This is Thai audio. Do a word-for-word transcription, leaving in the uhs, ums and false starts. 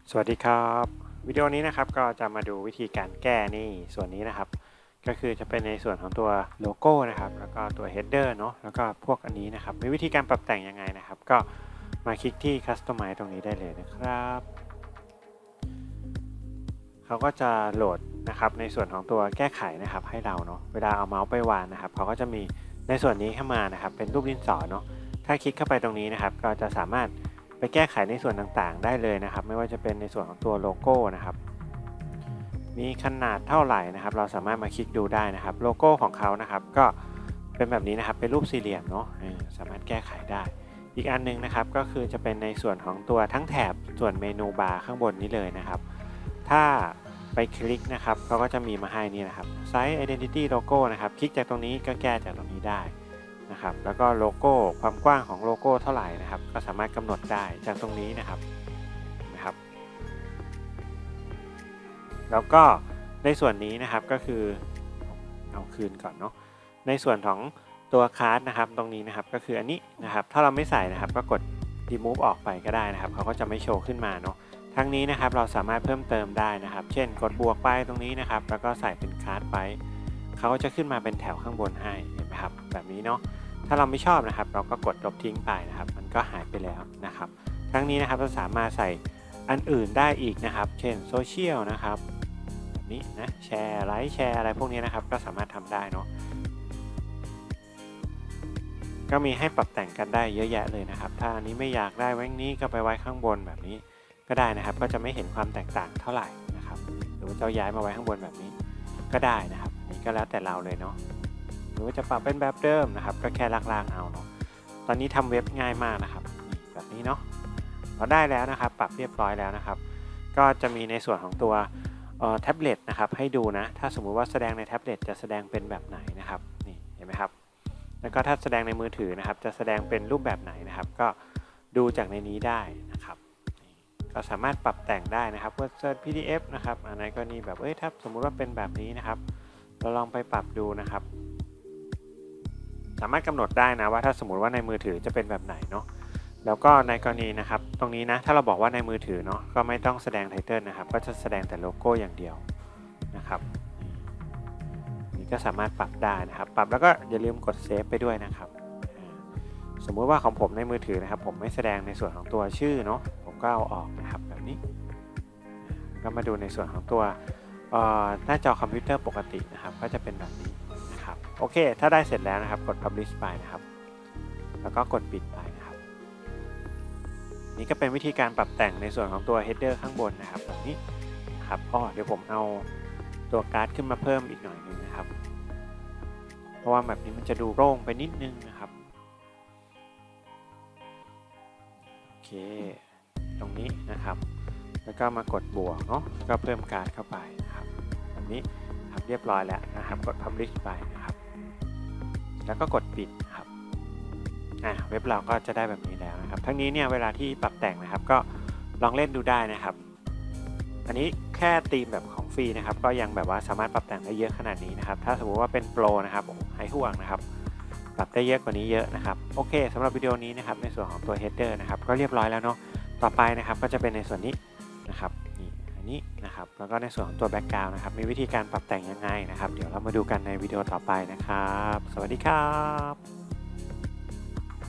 สวัสดีครับวิดีโอนี้นะครับก็จะมาดูวิธีการแก้นี่ส่วนนี้นะครับก็คือจะเป็นในส่วนของตัวโลโก้นะครับแล้วก็ตัว header เนาะแล้วก็พวกอันนี้นะครับมีวิธีการปรับแต่งยังไงนะครับก็มาคลิกที่ Customize ตรงนี้ได้เลยนะครับเขาก็จะโหลดนะครับในส่วนของตัวแก้ไขนะครับให้เราเนาะเวลาเอาเมาส์ไปวางนะครับเขาก็จะมีในส่วนนี้เข้ามานะครับเป็นรูปดินสอเนาะถ้าคลิกเข้าไปตรงนี้นะครับก็จะสามารถไปแก้ไขในส่วนต่างๆได้เลยนะครับไม่ว่าจะเป็นในส่วนของตัวโลโก้นะครับมีขนาดเท่าไหร่นะครับเราสามารถมาคลิกดูได้นะครับโลโก้ของเขานะครับก็เป็นแบบนี้นะครับเป็นรูปสี่เหลี่ยมเนาะสามารถแก้ไขได้อีกอันนึงนะครับก็คือจะเป็นในส่วนของตัวทั้งแถบส่วนเมนูบาร์ข้างบนนี้เลยนะครับถ้าไปคลิกนะครับเขาก็จะมีมาให้นี่นะครับ Size Identity Logo นะครับคลิกจากตรงนี้ก็แก้จากตรงนี้ได้นะครับแล้วก็โลโก้ความกว้างของโลโก้เท่าไหร่นะครับก็สามารถกำหนดได้จากตรงนี้นะครับนะครับแล้วก็ในส่วนนี้นะครับก็คือเอาคืนก่อนเนาะในส่วนของตัวคาร์ดนะครับตรงนี้นะครับก็คืออันนี้นะครับถ้าเราไม่ใส่นะครับก็กด remove ออกไปก็ได้นะครับเขาก็จะไม่โชว์ขึ้นมาเนาะทั้งนี้นะครับเราสามารถเพิ่มเติมได้นะครับเช่นกดบวกไปตรงนี้นะครับแล้วก็ใส่เป็นคาร์ดไปเขาก็จะขึ้นมาเป็นแถวข้างบนให้เห็นไหมครับแบบนี้เนาะถ้าเราไม่ชอบนะครับเราก็กดลบทิ้งไปนะครับมันก็หายไปแล้วนะครับทั้งนี้นะครับเราสามารถใส่อันอื่นได้อีกนะครับเช่นโซเชียลนะครับแบบนี้นะแชร์ไลค์แชร์อะไรพวกนี้นะครับก็สามารถทำได้เนาะก็มีให้ปรับแต่งกันได้เยอะแยะเลยนะครับถ้าอันนี้ไม่อยากได้ไว้นี้ก็ไปไว้ข้างบนแบบนี้ก็ได้นะครับก็จะไม่เห็นความแตกต่างเท่าไหร่นะครับหรือว่าจะย้ายมาไว้ข้างบนแบบนี้ก็ได้นะครับนี่ก็แล้วแต่เราเลยเนาะหรือว่าจะปรับเป็นแบบเดิมนะครับก็แค่ลากๆเอาเนาะตอนนี้ทำเว็บง่ายมากนะครับแบบนี้เนาะเราได้แล้วนะครับปรับเรียบร้อยแล้วนะครับก็จะมีในส่วนของตัวแท็บเล็ตนะครับให้ดูนะถ้าสมมุติว่าแสดงในแท็บเล็ตจะแสดงเป็นแบบไหนนะครับนี่เห็นไหมครับแล้วก็ถ้าแสดงในมือถือนะครับจะแสดงเป็นรูปแบบไหนนะครับก็ดูจากในนี้ได้นะครับก็สามารถปรับแต่งได้นะครับว่าเซิร์ช พี ดี เอฟ นะครับอันนั้นก็นี่แบบเอ้ยถ้าสมมุติว่าเป็นแบบนี้นะครับเราลองไปปรับดูนะครับสามารถกำหนดได้นะว่าถ้าสมมุติว่าในมือถือจะเป็นแบบไหนเนาะแล้วก็ในกรณีนะครับตรงนี้นะถ้าเราบอกว่าในมือถือเนาะก็ไม่ต้องแสดงไทเทิลนะครับก็จะแสดงแต่โลโก้อย่างเดียวนะครับนี่ก็สามารถปรับได้นะครับปรับแล้วก็อย่าลืมกดเซฟไปด้วยนะครับสมมุติว่าของผมในมือถือนะครับผมไม่แสดงในส่วนของตัวชื่อเนาะผมก็เอาออกนะครับแบบนี้ก็มาดูในส่วนของตัวหน้าจอคอมพิวเตอร์ปกตินะครับก็จะเป็นแบบนี้นะครับโอเคถ้าได้เสร็จแล้วนะครับกด Publish ไปนะครับแล้วก็กดปิดไปนะครับนี่ก็เป็นวิธีการปรับแต่งในส่วนของตัว header ข้างบนนะครับแบบนี้นะครับอ๋อเดี๋ยวผมเอาตัวการ์ดขึ้นมาเพิ่มอีกหน่อยนึงนะครับเพราะว่าแบบนี้มันจะดูโล่งไปนิดนึงนะครับโอเคตรงนี้นะครับแล้วก็มากดบวกเนาะก็เพิ่มการ์ดเข้าไปนะครับแบบนี้ครับเรียบร้อยแล้วนะครับกด Publish ไปนะครับแล้วก็กดปิดครับเว็บเราก็จะได้แบบนี้แล้วนะครับทั้งนี้เนี่ยเวลาที่ปรับแต่งนะครับก็ลองเล่นดูได้นะครับอันนี้แค่ธีมแบบของฟรีนะครับก็ยังแบบว่าสามารถปรับแต่งได้เยอะขนาดนี้นะครับถ้าสมมุติว่าเป็นโปรนะครับไฮห่วงนะครับปรับได้เยอะกว่านี้เยอะนะครับโอเคสำหรับวิดีโอนี้นะครับในส่วนของตัว header นะครับก็เรียบร้อยแล้วเนาะต่อไปนะครับก็จะเป็นในส่วนนี้นะครับนี่อันนี้นะครับแล้วก็ในส่วนของตัว background นะครับมีวิธีการปรับแต่งยังไงนะครับเดี๋ยวเรามาดูกันในวิดีโอต่อไปนะครับสวัสดีครับ